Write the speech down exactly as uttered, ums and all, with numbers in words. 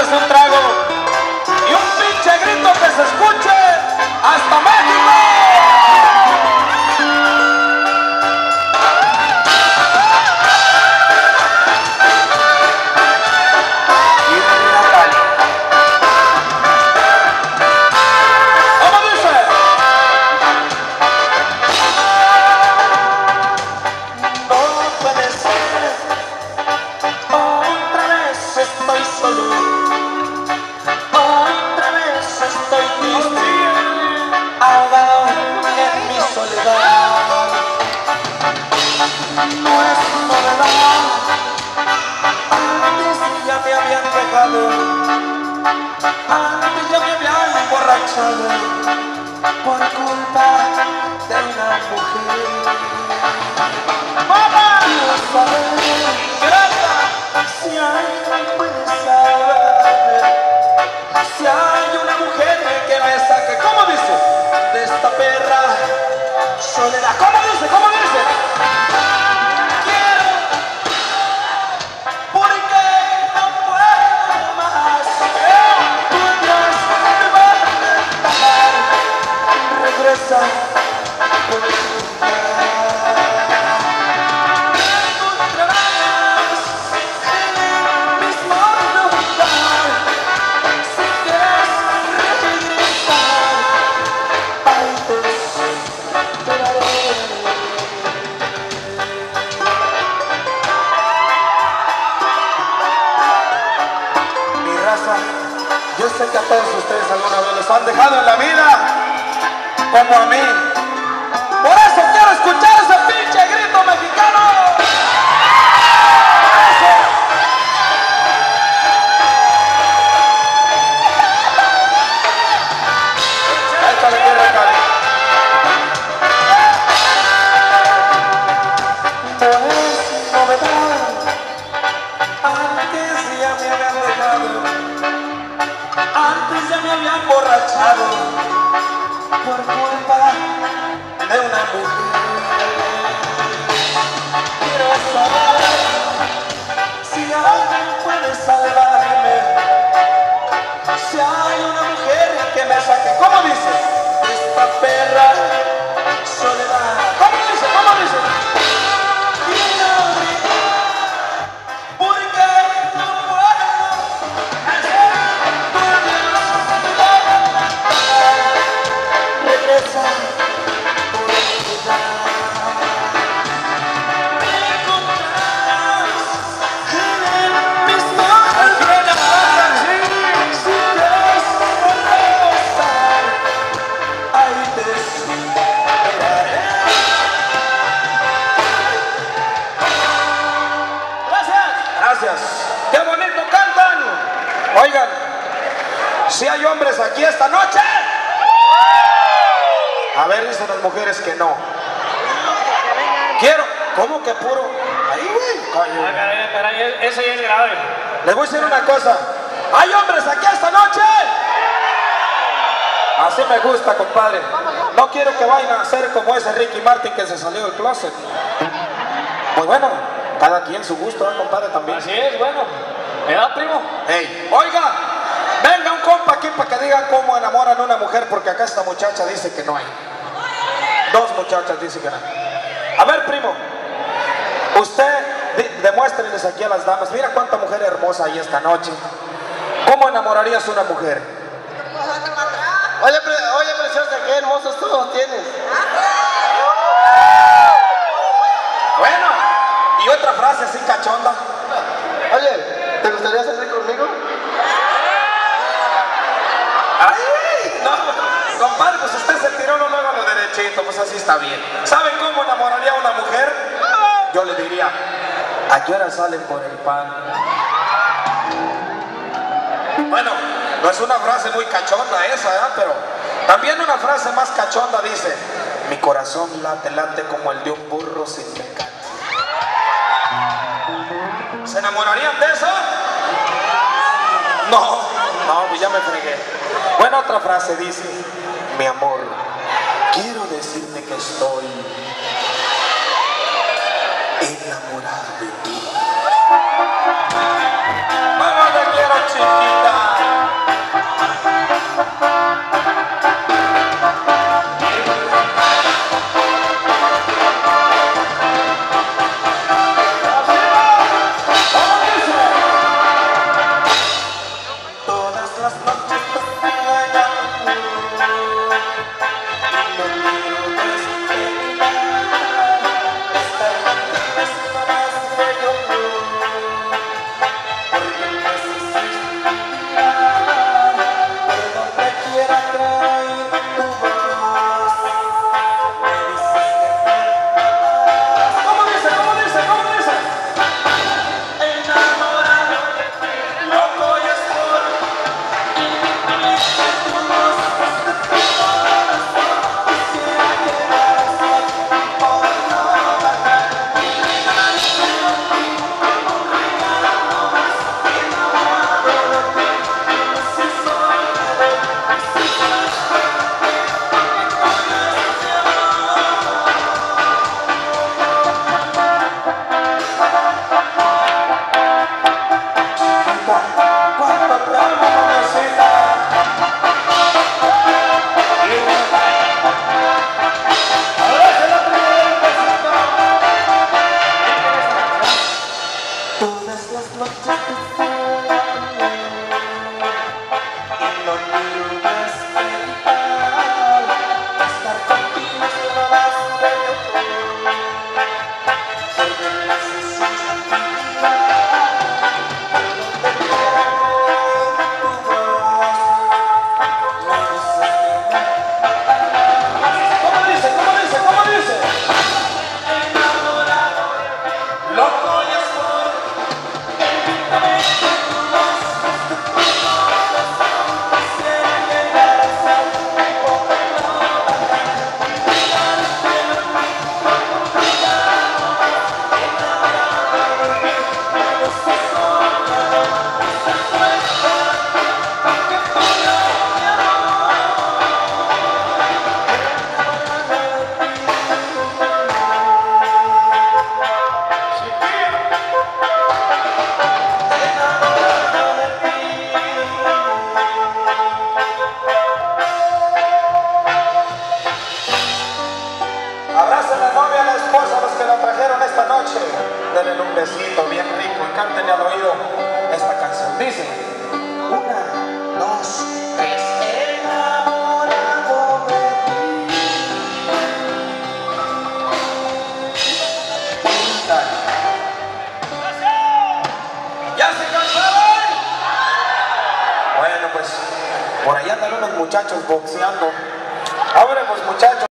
tomarles un trago y un pinche grito que se escuche hasta México. No es novedad, antes ya me habían dejado, antes ya me habían emborrachado por culpa de una mujer. ¡Mamá! Quiero saber si alguien puede saber si hay una mujer que me saque, ¿cómo dice? De esta perra soledad. ¿Cómo dice? ¿Cómo dice? Yo sé que a todos ustedes alguna vez los han dejado en la vida, como a mí. Por eso quiero escuchar ese pinche grito mexicano. ¡Eso! Échale tierra, Cali. No es novedad, antes ya me habían dejado, antes ya me había emborrachado por culpa de una mujer. Quiero saber si alguien puede salvarme, si hay una mujer que me saque, ¿cómo dice? De esta perra soledad. ¿Cómo dice? ¿Cómo dice? ¡Qué bonito cantan! Oigan, si hay hombres aquí esta noche. A ver, dicen las mujeres que no. Quiero, ¿cómo que puro? Ahí, güey. Caray, caray, ese ya es grave. Les voy a decir una cosa. ¿Hay hombres aquí esta noche? Así me gusta, compadre. No quiero que vayan a ser como ese Ricky Martin que se salió del closet. Muy bueno. Cada quien su gusto, ¿eh, compadre? También. Así es, bueno. ¿Me da, primo? Hey, oiga, venga un compa aquí para que digan cómo enamoran a una mujer, porque acá esta muchacha dice que no hay. Dos muchachas dicen que no hay. A ver, primo, usted demuéstrenles aquí a las damas. Mira cuánta mujer hermosa hay esta noche. ¿Cómo enamorarías a una mujer? Oye, pre oye preciosa, qué hermosos todos tienes. Bueno, y otra frase así cachonda. Oye, ¿te gustaría salir conmigo? ¡Ay! No, compadre, pues usted se tiró no luego a lo derechito, pues así está bien. ¿Saben cómo enamoraría a una mujer? Yo le diría, ¿a qué hora salen por el pan? Bueno, no es una frase muy cachonda esa, ¿eh? Pero también una frase más cachonda dice, mi corazón late, late como el de un burro sin mecate. ¿Se enamorarían de eso? No, no, pues ya me fregué. Bueno, otra frase dice, mi amor, quiero decirte que estoy enamorado de ti. Mamá, te quiero, chiquita. Todas las noches te sueño y no quiero despertar. Estar contigo es lo más bello, porque me haces sentir abracen a la novia, a la esposa, a los que la trajeron esta noche. Denle un besito bien rico y cántenle al oído esta canción. Dice: una, dos, tres. Enamorado de ti. ¿Ya se cansaron? Bueno, pues por allá andan unos muchachos boxeando. Ahora pues muchachos.